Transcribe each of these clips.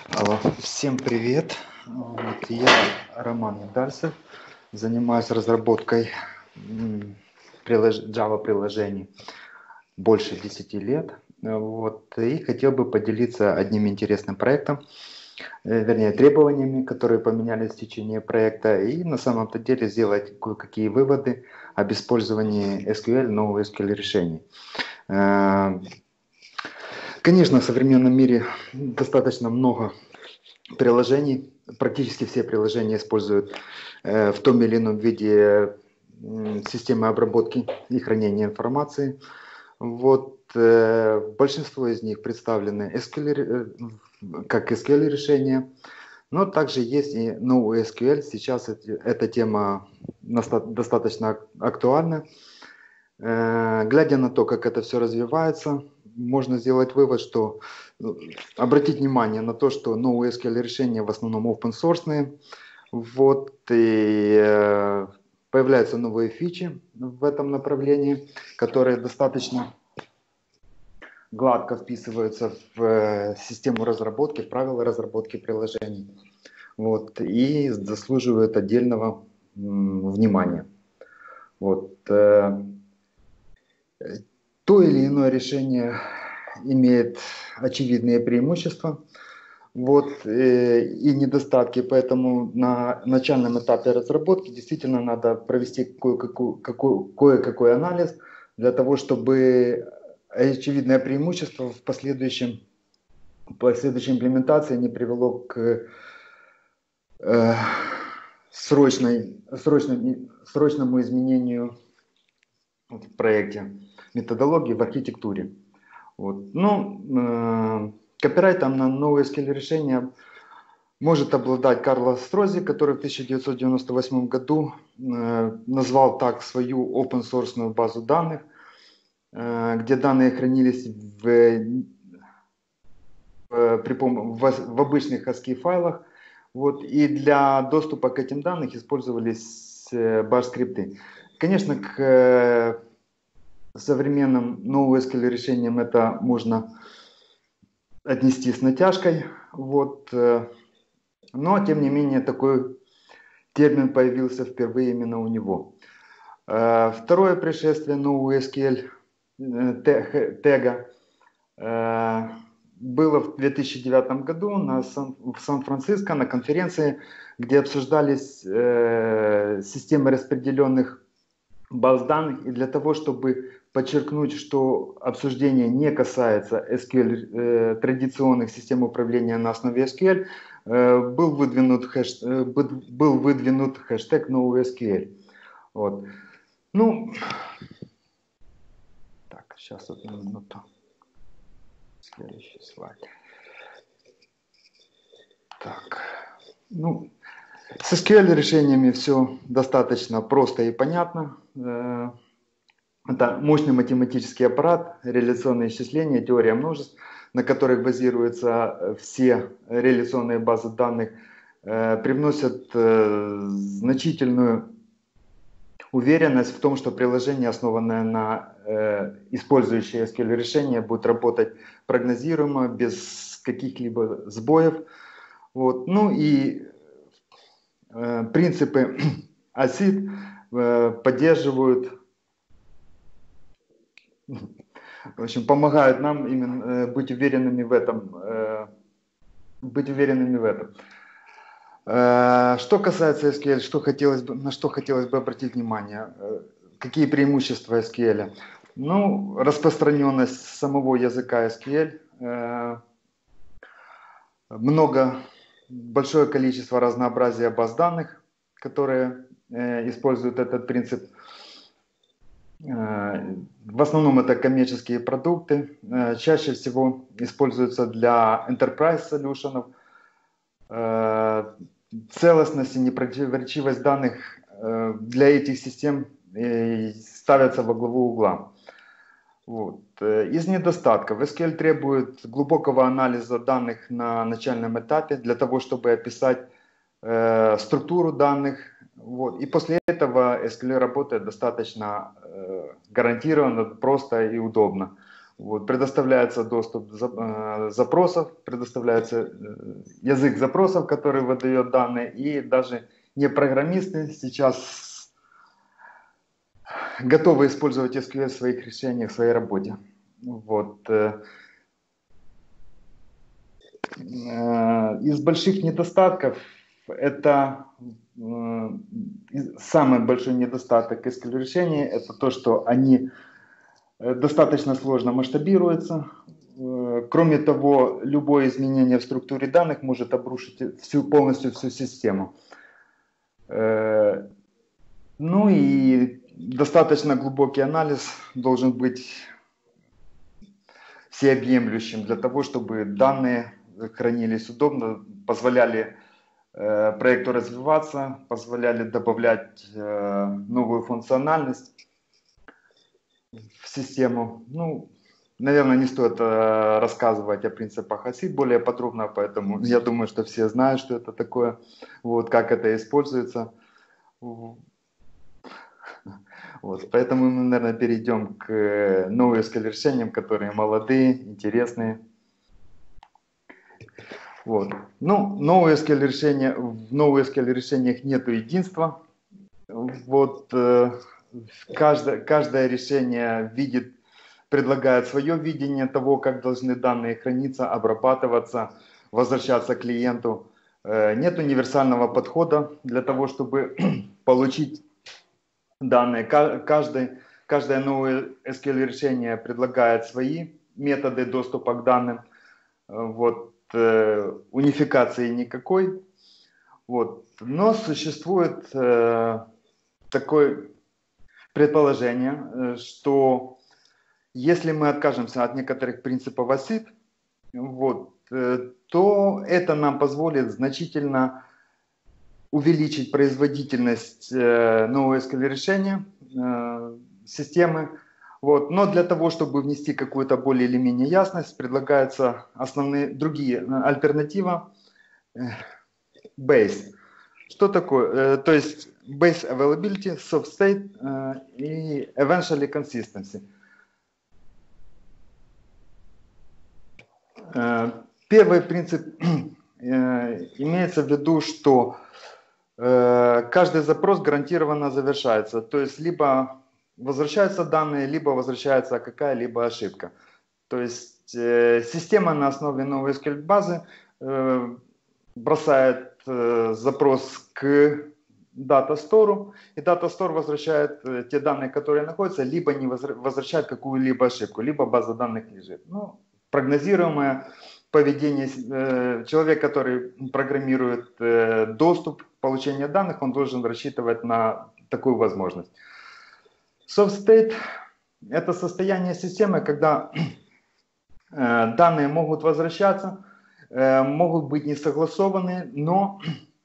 Всем привет! Я Роман Yendaltsev, занимаюсь разработкой Java приложений больше 10 лет. И хотел бы поделиться одним интересным проектом, вернее требованиями, которые поменялись в течение проекта, и на самом-то деле сделать кое-какие выводы об использовании SQL, NoSQL решений. Конечно, в современном мире достаточно много приложений, практически все приложения используют в том или ином виде системы обработки и хранения информации. Большинство из них представлены как SQL решения, но также есть и NoSQL. Сейчас эта тема достаточно актуальна. Глядя на то, как это все развивается, можно сделать вывод, что обратить внимание на то, что NoSQL решения в основном open source. Появляются новые фичи в этом направлении, которые достаточно гладко вписываются в систему разработки, в правила разработки приложений. И заслуживают отдельного внимания. То или иное решение имеет очевидные преимущества и недостатки, поэтому на начальном этапе разработки действительно надо провести кое-какой анализ для того, чтобы очевидное преимущество в последующей имплементации не привело к срочному изменению в проекте методологии в архитектуре. Копирайтом на NoSQL решение может обладать Карлос Стрози, который в 1998 году назвал так свою open-source базу данных, где данные хранились в обычных ASCII файлах. И для доступа к этим данным использовались bash-скрипты. Конечно, к современным NoSQL решениям это можно отнести с натяжкой, но тем не менее такой термин появился впервые именно у него. Второе пришествие NoSQL тега было в 2009 году в Сан-Франциско на конференции, где обсуждались системы распределенных баз данных, и для того, чтобы подчеркнуть, что обсуждение не касается SQL, традиционных систем управления на основе SQL, был выдвинут хэштег NoSQL. Так, сейчас одну минуту. Следующий слайд. Так, с SQL решениями все достаточно просто и понятно. Это мощный математический аппарат, реляционные исчисления, теория множеств, на которых базируются все реляционные базы данных, привносят значительную уверенность в том, что приложение, основанное на использующее SQL решение, будет работать прогнозируемо, без каких-либо сбоев. Принципы ACID поддерживают, в общем, помогают нам именно быть уверенными в этом. Что касается SQL, на что хотелось бы обратить внимание, какие преимущества SQL? Распространенность самого языка SQL, большое количество разнообразия баз данных, которые используют этот принцип. В основном это коммерческие продукты, чаще всего используются для enterprise solutions. Целостность и непротиворечивость данных для этих систем ставятся во главу угла. Из недостатков SQL требует глубокого анализа данных на начальном этапе для того, чтобы описать структуру данных. И после этого SQL работает достаточно гарантированно, просто и удобно. Вот, предоставляется доступ запросов, предоставляется язык запросов, который выдает данные, и даже не программисты сейчас готовы использовать SQL в своих решениях, в своей работе. Вот. Из больших недостатков это самый большой недостаток SQL решений, это то, что они достаточно сложно масштабируются. Кроме того, любое изменение в структуре данных может обрушить полностью всю систему. Ну и достаточно глубокий анализ должен быть всеобъемлющим для того, чтобы данные хранились удобно, позволяли проекту развиваться, позволяли добавлять новую функциональность в систему. Ну, наверное, не стоит рассказывать о принципах оси более подробно, поэтому я думаю, что все знают, что это такое, вот, как это используется. Вот, поэтому мы, наверное, перейдем к NoSQL решениям, которые молодые, интересные. Вот. Ну, NoSQL решения, в NoSQL решениях нет единства. Вот, каждое решение предлагает свое видение того, как должны данные храниться, обрабатываться, возвращаться к клиенту. Нет универсального подхода для того, чтобы получить данные. Каждое новое SQL решение предлагает свои методы доступа к данным. Вот, унификации никакой. Вот. Но существует такое предположение, что если мы откажемся от некоторых принципов ОСИД, вот, то это нам позволит значительно увеличить производительность NoSQL решения системы. Вот. Но для того, чтобы внести какую-то более или менее ясность, предлагаются другие альтернатива base. Что такое? То есть base availability, soft state и eventually consistency. Первый принцип имеется в виду, что каждый запрос гарантированно завершается. То есть либо возвращаются данные, либо возвращается какая-либо ошибка. То есть система на основе новой SQL базы бросает запрос к datastore, и datastore возвращает те данные, которые находятся, либо не возвращает какую-либо ошибку, либо база данных лежит. Ну, прогнозируемое поведение. Человек, который программирует доступ, получение данных, он должен рассчитывать на такую возможность. Soft state – это состояние системы, когда данные могут возвращаться, могут быть не согласованы, но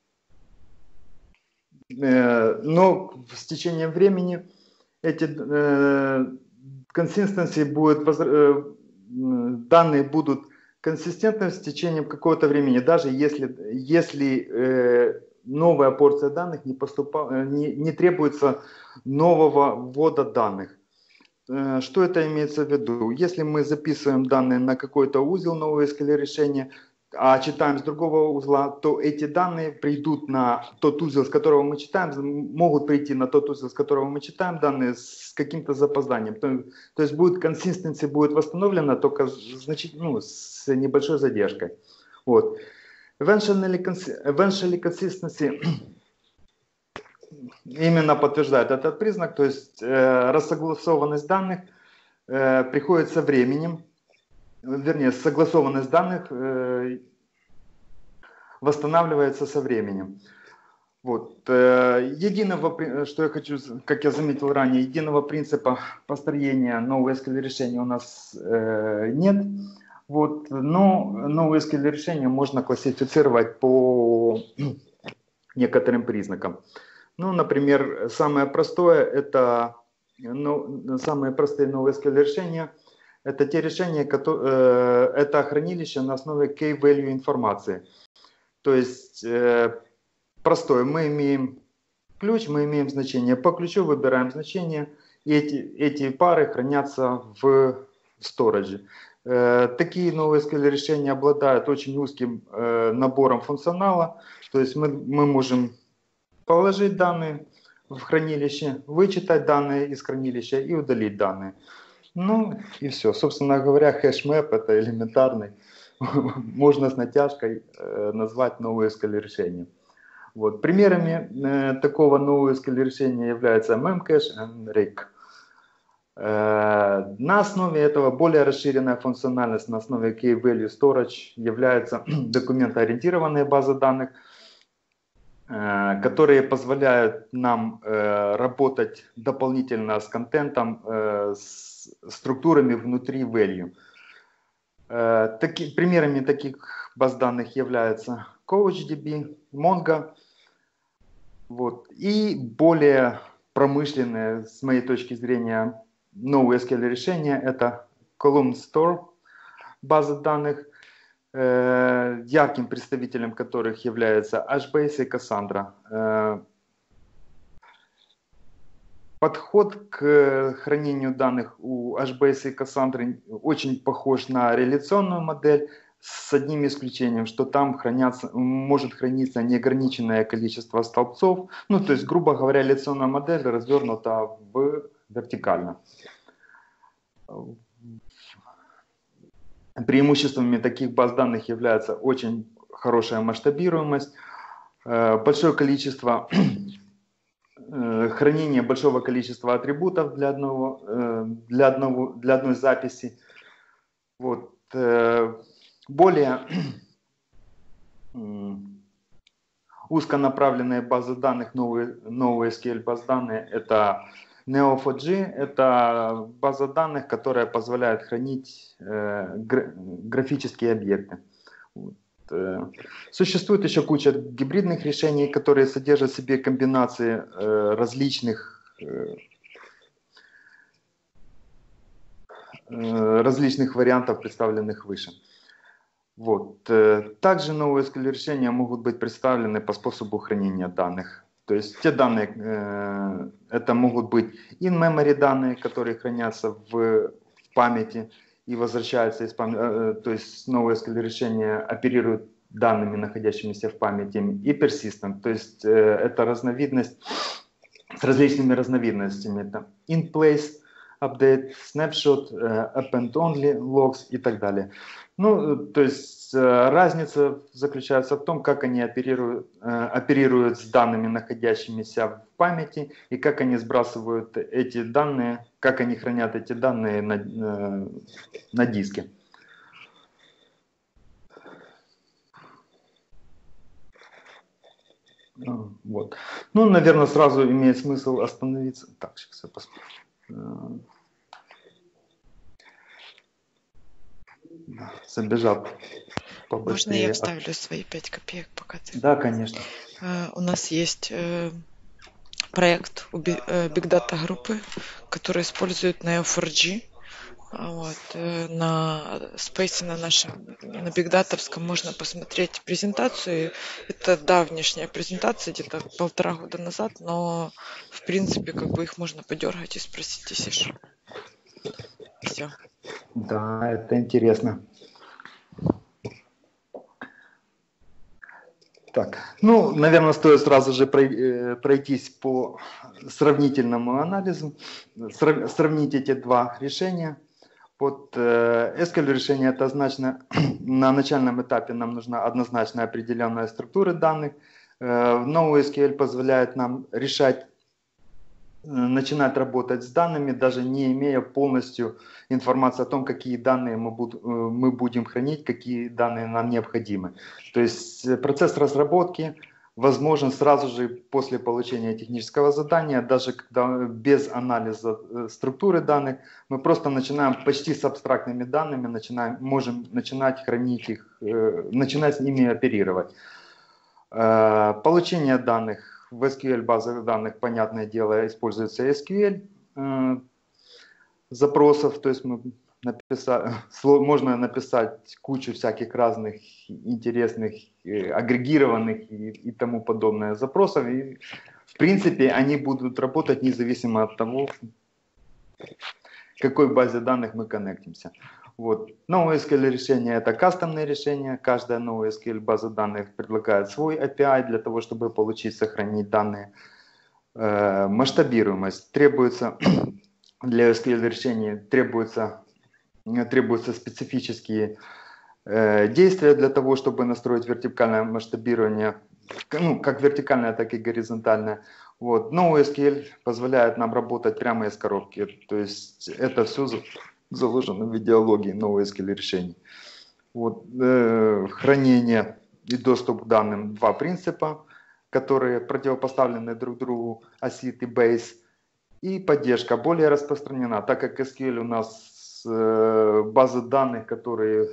с течением времени эти данные будут консистентны с течением какого-то времени, даже если новая порция данных не требуется нового ввода данных. Что это имеется в виду? Если мы записываем данные на какой-то узел нового SQL решения, а читаем с другого узла, то эти данные придут на тот узел, с которого мы читаем, могут прийти на тот узел, с которого мы читаем данные с каким-то запозданием. То есть консистенция будет восстановлена, только с небольшой задержкой. Вот. Eventually consistency именно подтверждает этот признак, то есть рассогласованность данных приходит со временем. Вернее, согласованность данных восстанавливается со временем. Вот. Что я хочу, как я заметил ранее, единого принципа построения нового SQL решения у нас нет. Вот. Но новые SQL решения можно классифицировать по некоторым признакам. Ну, например, самое простое самые простые новые SQL решения. Это те решения, это хранилище на основе key-value информации. То есть, простое, мы имеем ключ, мы имеем значение. По ключу выбираем значение, и эти пары хранятся в storage. Такие новые SQL решения обладают очень узким набором функционала, то есть мы можем положить данные в хранилище, вычитать данные из хранилища и удалить данные. Ну и все. Собственно говоря, хэшмэп это элементарный. Можно с натяжкой назвать новое SQL решение. Вот. Примерами такого нового SQL решения являются memcache и RIC. На основе этого более расширенная функциональность на основе Key Value Storage является документоориентированные базы данных, которые позволяют нам работать дополнительно с контентом, с структурами внутри value. Примерами таких баз данных являются CouchDB, Mongo. Вот. И более промышленные, с моей точки зрения, новые SQL решения — это Column Store базы данных, ярким представителем которых является HBase и Cassandra. Подход к хранению данных у HBase и Cassandra очень похож на реляционную модель, с одним исключением, что там может храниться неограниченное количество столбцов. Ну, то есть, грубо говоря, реляционная модель развернута вертикально. Преимуществами таких баз данных является очень хорошая масштабируемость, большое количество хранения большого количества атрибутов для одной записи. Вот. Более узконаправленные базы данных, новые SQL базы данных — это Neo4j, это база данных, которая позволяет хранить графические объекты. Вот. Существует еще куча гибридных решений, которые содержат в себе комбинации различных вариантов, представленных выше. Вот. Также новые SQL решения могут быть представлены по способу хранения данных. То есть те данные, это могут быть in-memory данные, которые хранятся в памяти и возвращаются из памяти. То есть новые SQL решения оперируют данными, находящимися в памяти, и persistent. То есть это разновидность с различными разновидностями. Это in-place update, snapshot, append-only logs и так далее. Ну, то есть разница заключается в том, как они оперируют с данными, находящимися в памяти, и как они сбрасывают эти данные, как они хранят эти данные на диске. Вот. Ну, наверное, сразу имеет смысл остановиться. Так, сейчас я посмотрю. Забежал побыстрее. Можно я вставлю свои 5 копеек, пока ты... Да, конечно. У нас есть проект у Big Data группы, который использует Neo4j. Вот. На Space, на Big Data можно посмотреть презентацию. Это давнешняя презентация, где-то 1,5 года назад, но в принципе как бы их можно подергать и спросить, если что. Все. Да, это интересно. Так, ну, наверное, стоит сразу же пройтись по сравнительному анализу, сравнить эти два решения. Вот SQL решение — это однозначно на начальном этапе нам нужна однозначно определенная структура данных. Новый SQL позволяет нам начинать работать с данными, даже не имея полностью информации о том, какие данные мы будем хранить, какие данные нам необходимы. То есть процесс разработки возможен сразу же после получения технического задания, даже когда без анализа структуры данных, мы просто начинаем почти с абстрактными данными, можем начинать хранить их, начинать с ними оперировать. Получение данных в SQL базах данных, понятное дело, используется SQL запросов, то есть можно написать кучу всяких разных интересных, агрегированных и тому подобное запросов, и в принципе они будут работать независимо от того, какой базе данных мы коннектимся. Вот. NoSQL решение — это кастомные решения. Каждая NoSQL база данных предлагает свой API для того, чтобы получить, сохранить данные. Масштабируемость требуется для SQL решений, требуются специфические действия для того, чтобы настроить вертикальное масштабирование, ну, как вертикальное, так и горизонтальное. Вот. NoSQL позволяет нам работать прямо из коробки, то есть это все заложено в идеологии NoSQL решений. Вот. Хранение и доступ к данным — два принципа, которые противопоставлены друг другу, ACID и Base. И поддержка более распространена, так как SQL у нас базы данных, которые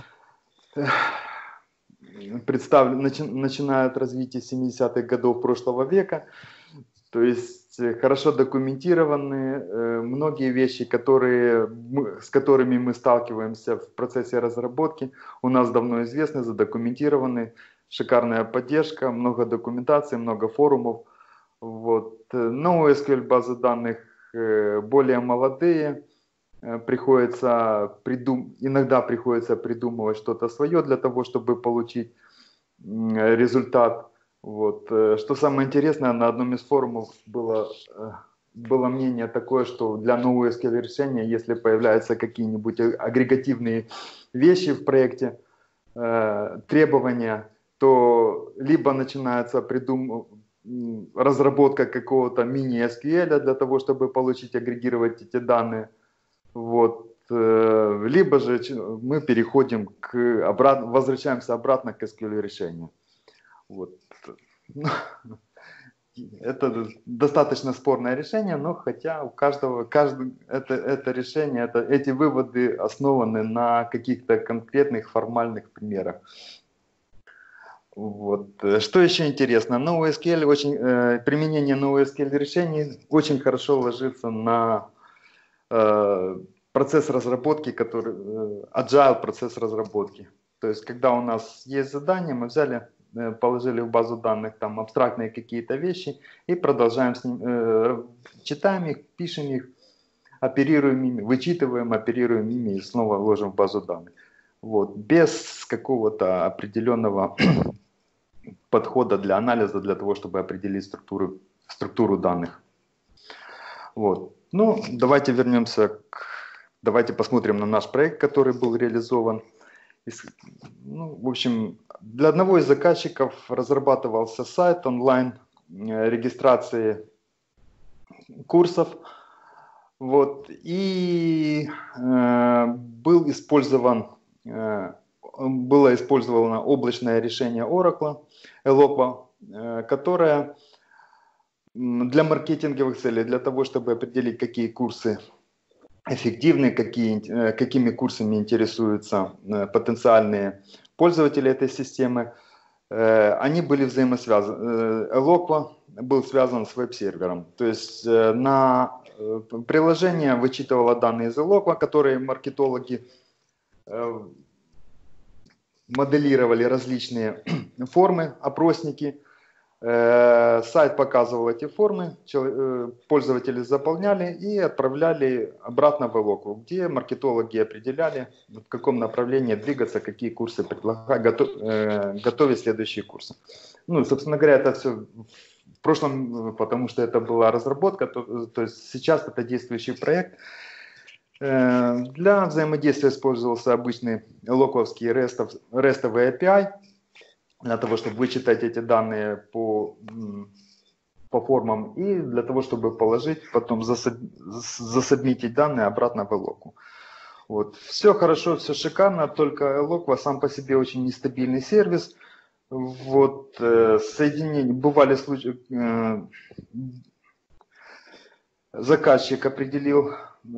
начинают развитие 70-х годов прошлого века, то есть хорошо документированы многие вещи, с которыми мы сталкиваемся в процессе разработки, у нас давно известны, задокументированы, шикарная поддержка, много документации, много форумов. Вот. NoSQL базы данных более молодые, иногда приходится придумывать что-то свое для того, чтобы получить результат. Вот. Что самое интересное, на одном из форумов было мнение такое, что для NoSQL решения, если появляются какие-нибудь агрегативные вещи в проекте, требования, то либо начинается разработка какого-то мини-SQL для того, чтобы получить, агрегировать эти данные. Вот. Либо же мы возвращаемся обратно к SQL решению. Вот. Это достаточно спорное решение, но хотя у каждого это решение, эти выводы основаны на каких-то конкретных формальных примерах. Вот. Что еще интересно, применение NoSQL решений очень хорошо ложится на процесс разработки, agile процесс разработки. То есть, когда у нас есть задание, мы взяли, положили в базу данных там абстрактные какие-то вещи и продолжаем с ним, читаем их, пишем их, оперируем ими, вычитываем, оперируем ими и снова ложим в базу данных. Вот. Без какого-то определенного подхода для анализа, для того, чтобы определить структуру данных. Вот. Ну, давайте посмотрим на наш проект, который был реализован. Ну, в общем, для одного из заказчиков разрабатывался сайт онлайн регистрации курсов. Вот. И было использовано облачное решение Oracle, которое для маркетинговых целей, для того, чтобы определить, какие курсы эффективны, какими курсами интересуются потенциальные пользователи этой системы, они были взаимосвязаны. Eloqua был связан с веб-сервером. То есть приложение вычитывало данные из Eloqua, которые маркетологи моделировали различные формы, опросники. Сайт показывал эти формы, пользователи заполняли и отправляли обратно в Eloqua, где маркетологи определяли, в каком направлении двигаться, какие курсы предлагать, готовить следующие курсы. Ну, собственно говоря, это все в прошлом, потому что это была разработка, то есть сейчас это действующий проект. Для взаимодействия использовался обычный Eloqua-овский REST-овый API, для того, чтобы вычитать эти данные по формам и для того, чтобы положить, потом засубмитить данные обратно в Eloqua. Вот. Все хорошо, все шикарно, только Eloqua сам по себе очень нестабильный сервис. Вот. Бывали случаи, заказчик определил,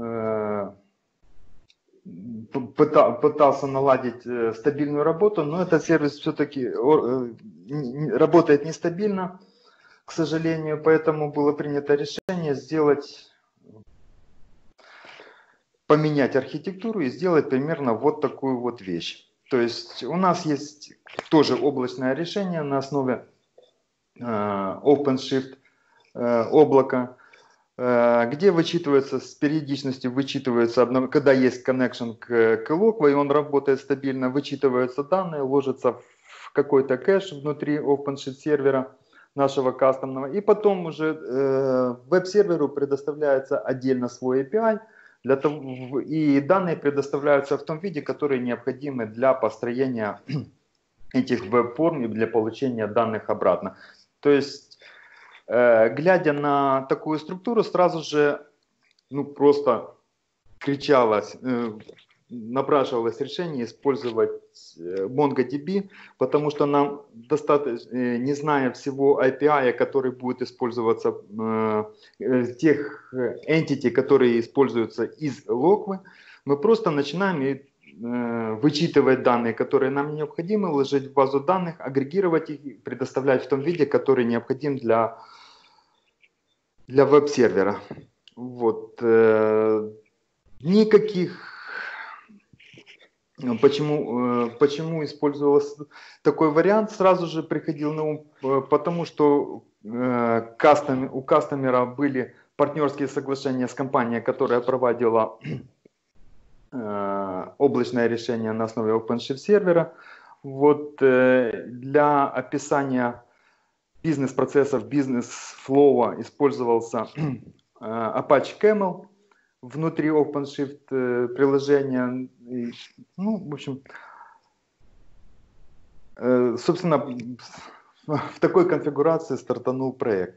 пытался наладить стабильную работу, но этот сервис все-таки работает нестабильно, к сожалению, поэтому было принято решение поменять архитектуру и сделать примерно вот такую вот вещь. То есть у нас есть тоже облачное решение на основе OpenShift облака. где вычитывается, с периодичностью вычитывается, когда есть connection к локву, и он работает стабильно, вычитываются данные, ложатся в какой-то кэш внутри OpenShift сервера нашего кастомного, и потом уже веб-серверу предоставляется отдельно свой API, и данные предоставляются в том виде, которые необходимы для построения этих веб-форм и для получения данных обратно. То есть, глядя на такую структуру, сразу же просто кричалось, напрашивалось решение использовать MongoDB, потому что нам достаточно, не зная всего API, который будет использоваться, тех entity, которые используются из локвы, мы просто начинаем вычитывать данные, которые нам необходимы, ложить в базу данных, агрегировать их и предоставлять в том виде, который необходим для веб-сервера. Вот. Никаких... Почему использовался такой вариант, сразу же приходил на ум, потому что у кастомера были партнерские соглашения с компанией, которая проводила облачное решение на основе OpenShift сервера. Вот, для описания бизнес-процессов, бизнес-флоу использовался Apache Camel внутри OpenShift приложения. В общем, собственно, в такой конфигурации стартанул проект.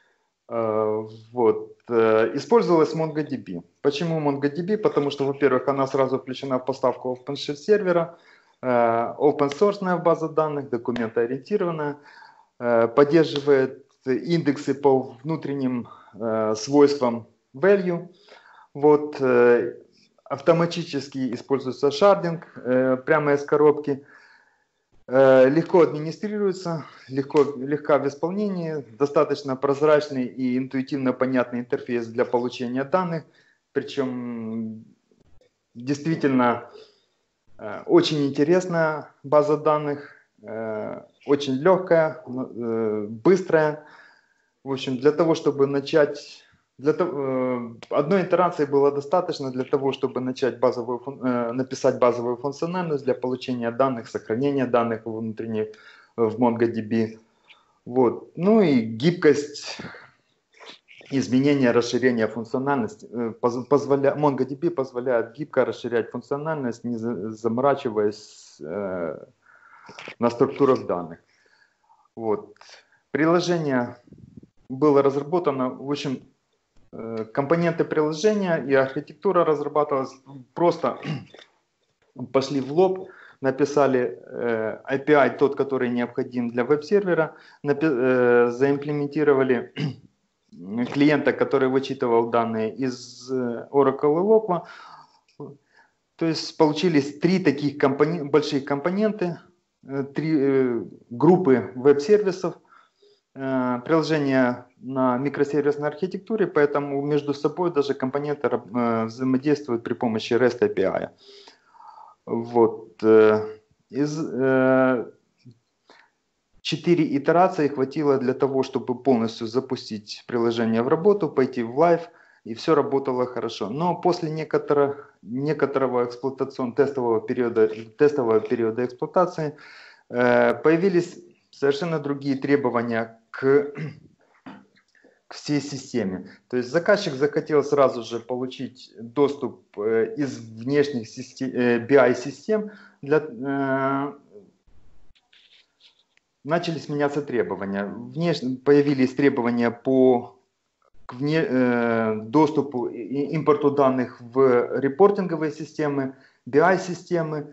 Вот. Использовалась MongoDB. Почему MongoDB? Потому что, во-первых, она сразу включена в поставку OpenShift сервера, open-source база данных, документоориентированная, поддерживает индексы по внутренним свойствам value. Вот. Автоматически используется шардинг прямо из коробки. Легко администрируется, легка в исполнении, достаточно прозрачный и интуитивно понятный интерфейс для получения данных. Причем действительно очень интересная база данных, очень легкая, быстрая. В общем, для того, чтобы начать... одной итерации было достаточно для того, чтобы написать базовую функциональность для получения данных, сохранения данных внутренних в MongoDB. Вот. Ну и гибкость изменения, расширения функциональности. MongoDB позволяет гибко расширять функциональность, не заморачиваясь на структурах данных. Вот. Приложение было разработано, в общем, компоненты приложения и архитектура разрабатывалась просто, пошли в лоб, написали API тот, который необходим для веб-сервера, заимплементировали клиента, который вычитывал данные из Oracle и Loqua. То есть получились три таких больших компоненты, три группы веб-сервисов. Приложение на микросервисной архитектуре, поэтому между собой даже компоненты взаимодействуют при помощи REST API. Вот. 4 итерации хватило для того, чтобы полностью запустить приложение в работу, пойти в лайв, и все работало хорошо. Но после некоторого тестового периода эксплуатации появились совершенно другие требования к всей системе. То есть заказчик захотел сразу же получить доступ из внешних BI-систем. Начались меняться требования. Появились требования по доступу и импорту данных в репортинговые системы, BI-системы.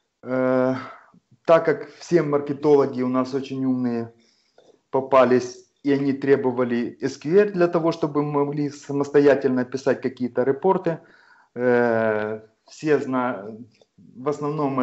Так как все маркетологи у нас очень умные попались, и они требовали SQL для того, чтобы мы могли самостоятельно писать какие-то репорты. Все знают, в основном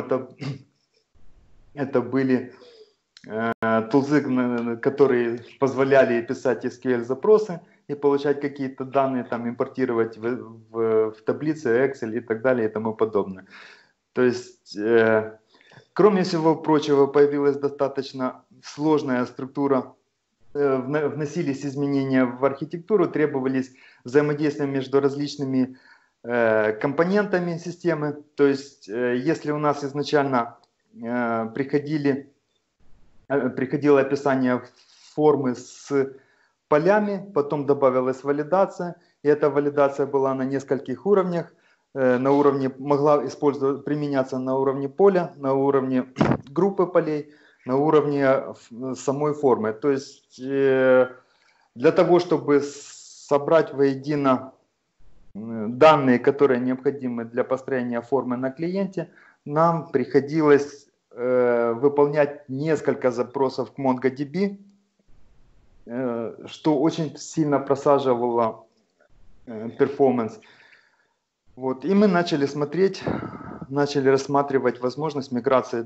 это были тулзы, которые позволяли писать SQL-запросы и получать какие-то данные, там, импортировать в таблицы, Excel и так далее и тому подобное. То есть, кроме всего прочего, появилась достаточно сложная структура вносились изменения в архитектуру, требовались взаимодействия между различными компонентами системы. То есть, если у нас изначально приходило описание формы с полями, потом добавилась валидация, и эта валидация была на нескольких уровнях. На уровне, могла применяться на уровне поля, на уровне группы полей, на уровне самой формы. То есть для того, чтобы собрать воедино данные, которые необходимы для построения формы на клиенте, нам приходилось выполнять несколько запросов к MongoDB, что очень сильно просаживало перформанс. Вот. И мы начали рассматривать возможность миграции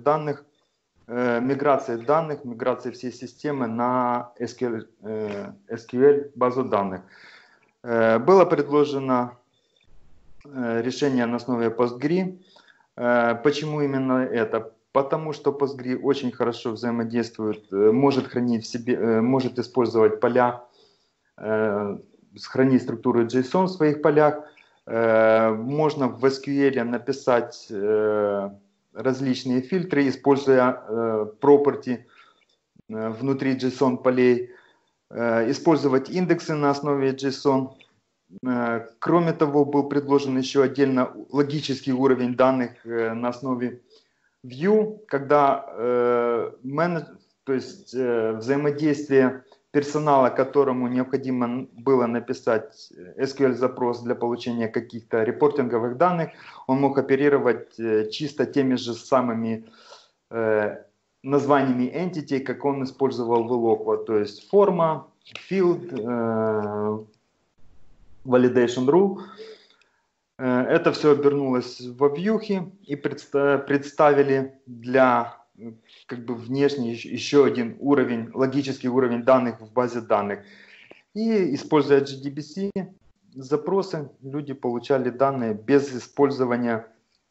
всей системы на SQL базу данных. Было предложено решение на основе PostgRE. Почему именно это? Потому что PostgRE очень хорошо взаимодействует, может хранить в себе, может использовать поля, хранить структуру JSON в своих полях. Можно в SQL написать различные фильтры, используя property внутри JSON полей, использовать индексы на основе JSON. Кроме того, был предложен еще отдельно логический уровень данных на основе View, когда то есть взаимодействие персонала, которому необходимо было написать SQL-запрос для получения каких-то репортинговых данных, он мог оперировать чисто теми же самыми названиями entity, как он использовал в Eloqua, то есть форма, field, validation rule. Это все обернулось во вьюхи и представили для внешний еще один уровень, логический уровень данных в базе данных. И используя JDBC запросы, люди получали данные без использования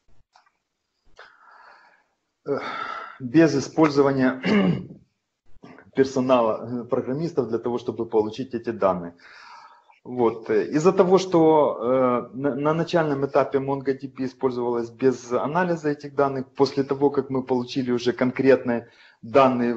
персонала, программистов для того, чтобы получить эти данные. Вот. Из-за того, что на начальном этапе MongoDB использовалась без анализа этих данных, после того, как мы получили уже конкретные данные,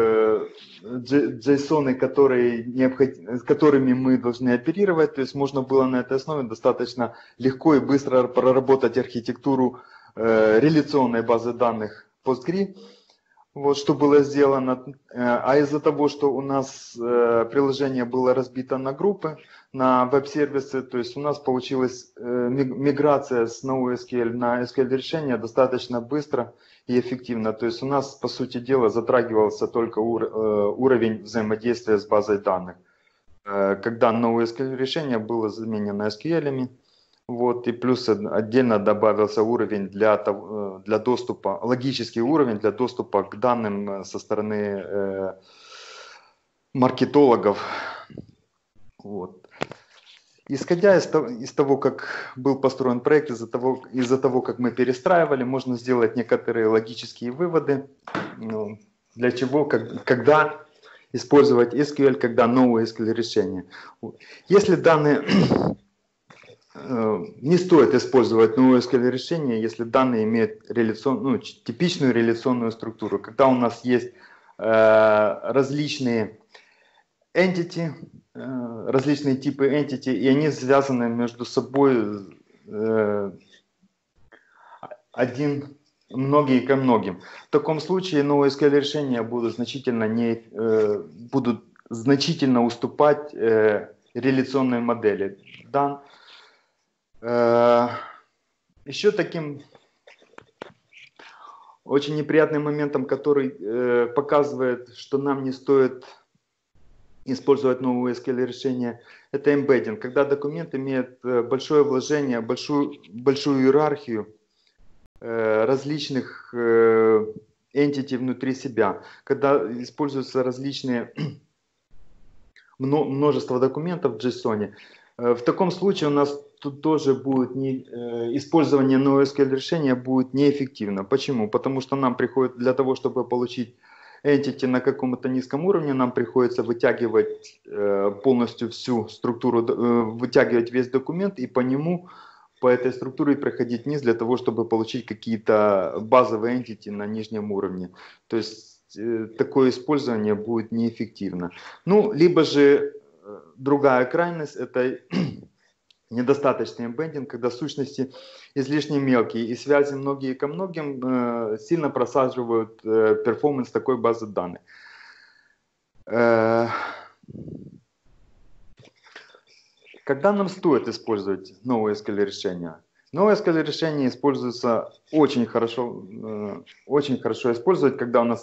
JSON, которыми мы должны оперировать, то есть можно было на этой основе достаточно легко и быстро проработать архитектуру реляционной базы данных PostgRE. Вот что было сделано. А из-за того, что у нас приложение было разбито на группы, на веб-сервисы, то есть у нас получилась миграция с NoSQL на SQL решение достаточно быстро и эффективно. То есть у нас, по сути дела, затрагивался только уровень взаимодействия с базой данных. Когда NoSQL решение было заменено SQL-ами, вот, и плюс отдельно добавился уровень для доступа, логический уровень для доступа к данным со стороны маркетологов. Вот. Исходя из того, как был построен проект, из-за того, как мы перестраивали, можно сделать некоторые логические выводы, для чего, когда использовать SQL, когда новое SQL решение. Если данные не стоит использовать новое SQL решение, если данные имеют типичную реляционную структуру, когда у нас есть различные entity, различные типы entity, и они связаны между собой многие ко многим. В таком случае новые SQL решения будут значительно уступать реляционной модели. Еще таким очень неприятным моментом, который показывает, что нам не стоит использовать новые SQL решения, это embedding, когда документ имеет большое вложение, большую иерархию различных entity внутри себя, когда используются множество документов в JSON. В таком случае у нас тут тоже будет использование NoSQL решения будет неэффективно. Почему? Потому что нам приходит для того, чтобы получить entity на каком-то низком уровне, нам приходится вытягивать полностью всю структуру, вытягивать весь документ и по нему, по этой структуре проходить вниз для того, чтобы получить какие-то базовые entity на нижнем уровне. То есть такое использование будет неэффективно. Ну, либо же другая крайность – это недостаточный эмбеддинг, когда сущности излишне мелкие и связи многие ко многим сильно просаживают перформанс такой базы данных. Когда нам стоит использовать новые SQL решения? Новые SQL решения используются очень хорошо использовать, когда у нас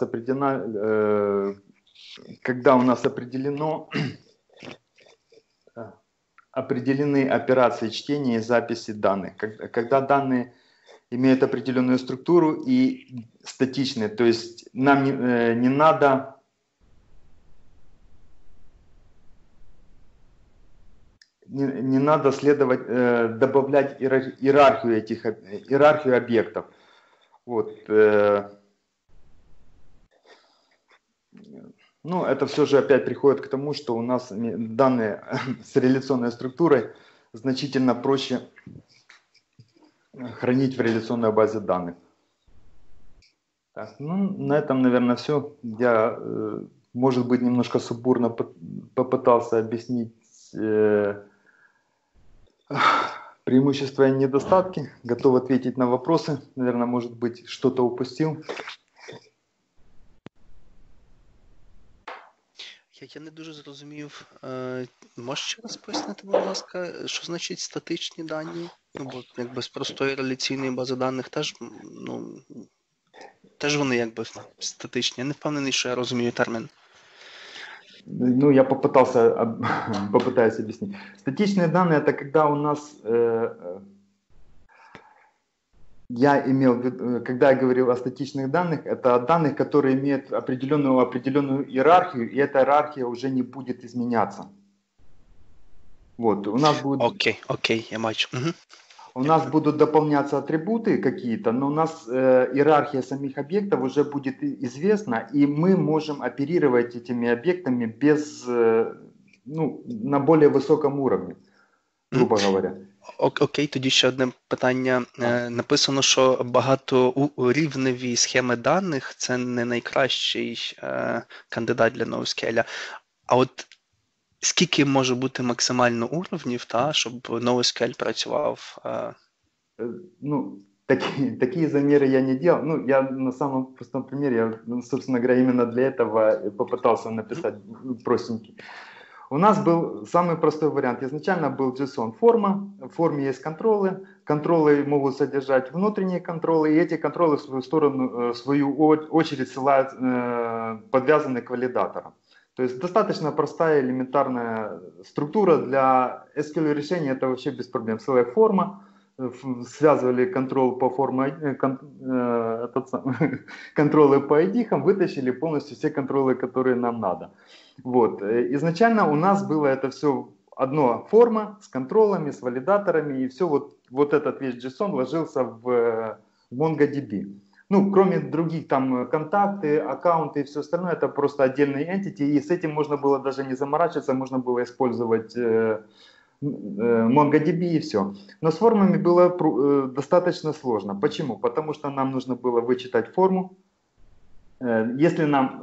определены операции чтения и записи данных, когда данные имеют определенную структуру и статичные, то есть нам не надо добавлять иерархию объектов. Вот. Ну, это все же опять приходит к тому, что у нас данные с реляционной структурой значительно проще хранить в реляционной базе данных. Так, ну, на этом, наверное, все. Я, может быть, немножко сумбурно попытался объяснить преимущества и недостатки. Готов ответить на вопросы. Наверное, может быть, что-то упустил. Я не дуже зрозумів. Можеш ще раз пояснити, будь ласка, що значить статичні дані? Ну, бо якби з простої реляційної бази даних теж вони якби статичні. Я не впевнений, що я розумію термін. Ну, я попытаюсь объяснить. Статичные данные – это когда у нас, когда я говорил о статичных данных, это о данных, которые имеют определенную иерархию, и эта иерархия уже не будет изменяться. Вот, у нас будет... Окей, я бачу. Угу. У нас будут дополняться атрибуты какие-то, но у нас иерархия самих объектов уже будет известна, и мы можем оперировать этими объектами на более высоком уровне, грубо говоря. Окей, тоді ще одне питання. Написано, що багаторівневі схеми даних – це не найкращий кандидат для NoSQL. А от скільки може бути максимально уровнів, щоб NoSQL працював? Ну, такие замеры я не делал. Ну, я на самом простом примере, собственно говоря, именно для этого попытался написать простенький. У нас был самый простой вариант. Изначально был JSON-форма, в форме есть контролы. Контролы могут содержать внутренние контролы, и эти контролы в свою очередь подвязаны к валидаторам. То есть достаточно простая элементарная структура для SQL решения, это вообще без проблем. Select форма, связывали контроль по контролы по ID, вытащили полностью все контролы, которые нам надо. Вот. Изначально у нас было это все одна форма с контролами, с валидаторами, и все вот этот весь JSON ложился в MongoDB. Ну, кроме других, там, контакты, аккаунты и все остальное, это просто отдельные entity, и с этим можно было даже не заморачиваться, можно было использовать MongoDB и все. Но с формами было достаточно сложно. Почему? Потому что нам нужно было вычитать форму. Если нам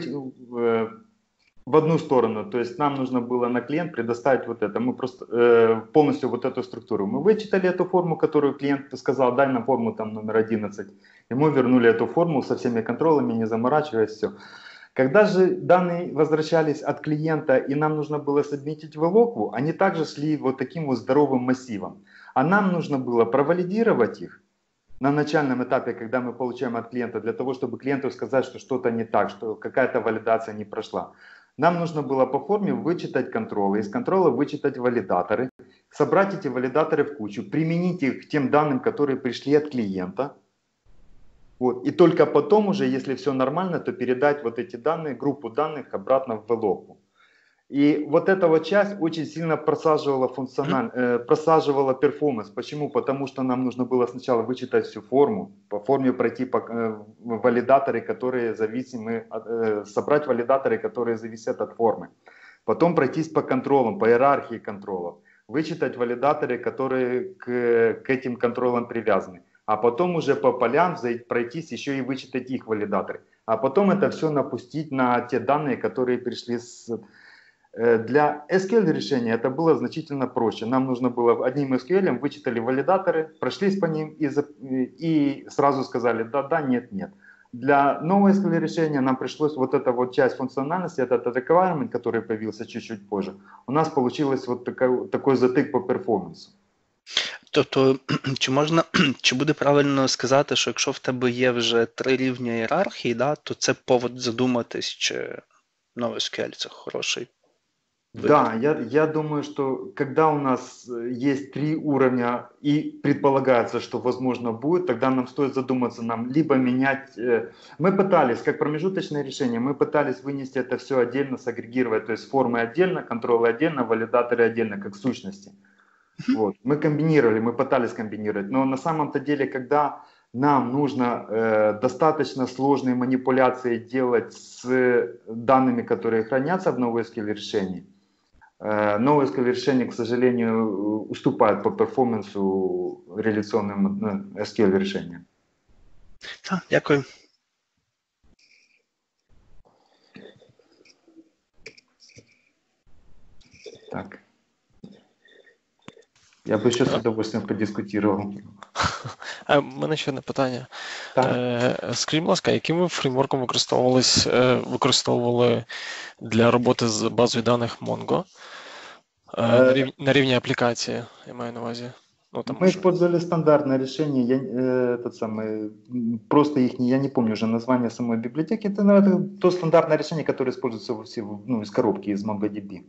в одну сторону, то есть нам нужно было на клиент предоставить вот это, мы просто полностью вот эту структуру. Мы вычитали эту форму, которую клиент сказал, дай нам форму там номер 11. И мы вернули эту форму со всеми контролами, не заморачиваясь, все. Когда же данные возвращались от клиента и нам нужно было сабмитить в локву, они также шли вот таким вот здоровым массивом. А нам нужно было провалидировать их на начальном этапе, когда мы получаем от клиента, для того, чтобы клиенту сказать, что что-то не так, что какая-то валидация не прошла. Нам нужно было по форме вычитать контролы, из контрола вычитать валидаторы, собрать эти валидаторы в кучу, применить их к тем данным, которые пришли от клиента. Вот. И только потом уже, если все нормально, то передать вот эти данные, группу данных обратно в локву. И вот эта вот часть очень сильно просаживала перформанс. Почему? Потому что нам нужно было сначала вычитать всю форму, по форме пройти валидаторы, которые зависимы, собрать валидаторы, которые зависят от формы. Потом пройтись по контролам, по иерархии контролов. Вычитать валидаторы, которые к этим контролам привязаны. А потом уже по полям пройтись еще и вычитать их валидаторы. А потом это все напустить на те данные, которые пришли с... Для SQL решения это было значительно проще. Нам нужно было одним SQL вычитали валидаторы, прошлись по ним и сразу сказали да, нет. Для нового SQL решения нам пришлось вот эта вот часть функциональности, этот requirement, который появился чуть-чуть позже, у нас получилось вот такой затык по перформансу. Тобто, чи буде правильно сказати, що якщо в тебе є вже 3 рівня ієрархії, да, то це повод задуматись, чи NoSQL це хороший вибір? Да, я думаю, что когда у нас есть 3 уровня и предполагается, что возможно будет, тогда нам стоит задуматься, нам либо менять... Мы пытались, как промежуточное решение, мы пытались вынести это все отдельно, сагрегировать, то есть формы отдельно, контролы отдельно, валидаторы отдельно, как сущности. Вот. Мы комбинировали, мы пытались комбинировать, но на самом-то деле, когда нам нужно достаточно сложные манипуляции делать с данными, которые хранятся в NoSQL решении, NoSQL решение, к сожалению, уступает по перформансу реляционным SQL решениям. Так, дякую. Так. Я би ще з удовольствием подискутував. У мене ще одне питання. Скажіть, будь ласка, яким ви фреймворком використовували для роботи з базою даних Mongo на рівні аплікації, я маю на увазі? Мы использовали стандартное решение, просто их, я не помню уже название самой библиотеки, это то стандартное решение, которое используется из коробки, из MongoDB.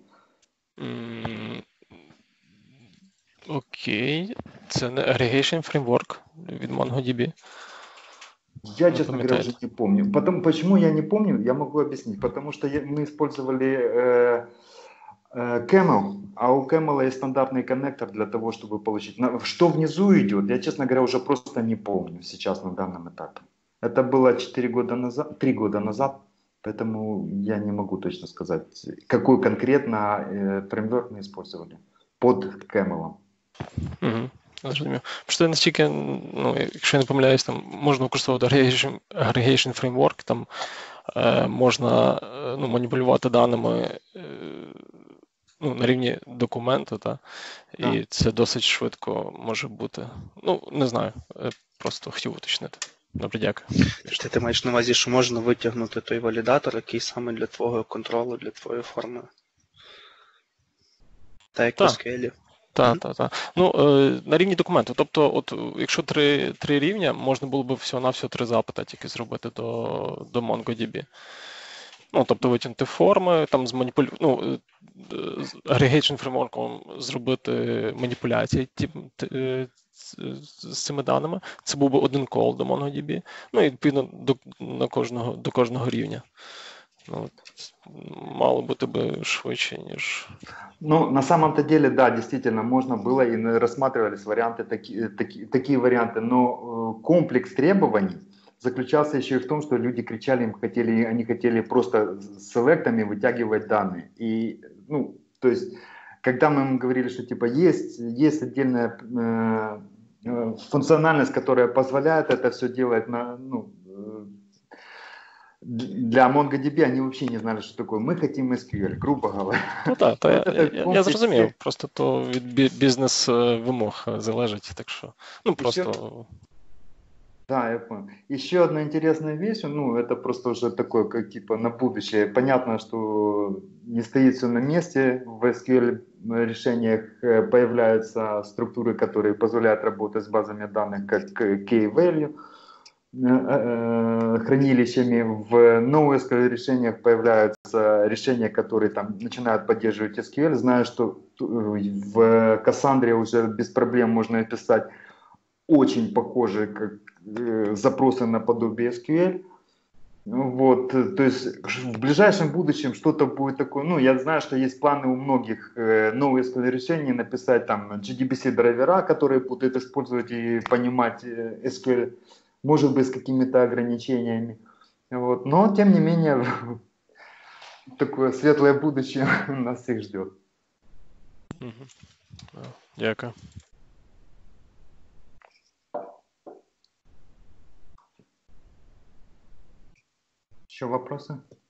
Окей, це не aggregation framework від MongoDB? Я, честно говоря, уже не помню. Почему я не помню, я могу объяснить. Потому что мы использовали Camel, а у Camel есть стандартный коннектор для того, чтобы получить... Что внизу идет, я, честно говоря, уже просто не помню сейчас на данном этапе. Это было 3 года назад, поэтому я не могу точно сказать, какой конкретно фреймворк мы использовали под Camel. Зрозумів. Просто настільки, якщо я не помиляюсь, там можна використовувати aggregation framework, там можна маніпулювати даними на рівні документу, і це досить швидко може бути. Не знаю, просто хотів уточнити. Добре, дякую. Ти маєш на увазі, що можна витягнути той валідатор, який саме для твого контролю, для твоєї форми? Так, як в SQL. Так. На рівні документу. Тобто, якщо три рівня, можна було б всього-навсього 3 запити тільки зробити до MongoDB. Тобто витягнути форми, там з aggregation фреймворком зробити маніпуляції з цими даними. Це був би один кол до MongoDB. І відповідно до кожного рівня. Мало бути би швидше, ніж... На самом-то деле, да, действительно, можно было и рассматривались варианты, такие варианты, но комплекс требований заключался еще и в том, что люди кричали, они хотели просто с селектами вытягивать данные. И, то есть, когда мы им говорили, что типа есть отдельная функциональность, которая позволяет это все делать для MongoDB, они вообще не знали, что такое. Мы хотим SQL, грубо говоря. Я зрозумів. Просто то від бізнес-вимог залежить, так що, просто... Да, я понял. Еще одна интересная вещь, это просто уже такое, как типа на будущее. Понятно, что не стоит все на месте. В SQL решениях появляются структуры, которые позволяют работать с базами данных, как key-value, хранилищами. В NoSQL решениях появляются решения, которые там начинают поддерживать SQL. Знаю, что в Cassandra уже без проблем можно написать очень похожие запросы наподобие SQL. Вот, то есть в ближайшем будущем что-то будет такое, ну, я знаю, что есть планы у многих новые SQL решения написать там JDBC драйвера, которые будут использовать и понимать SQL, может быть, с какими-то ограничениями. Вот. Но, тем не менее, такое светлое будущее нас всех ждет. Дякую. Еще вопросы?